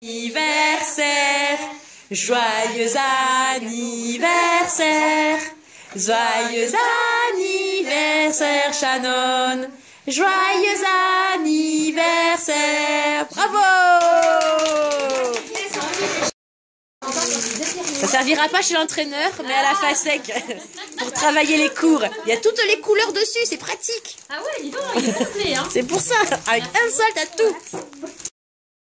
Anniversaire, joyeux anniversaire, joyeux anniversaire Shannon, joyeux anniversaire, bravo! Ça servira pas chez l'entraîneur, mais à la FASEC, pour travailler les cours. Il y a toutes les couleurs dessus, c'est pratique. Ah ouais, dis donc, il est complet, hein. C'est pour ça, avec un seul, t'as tout.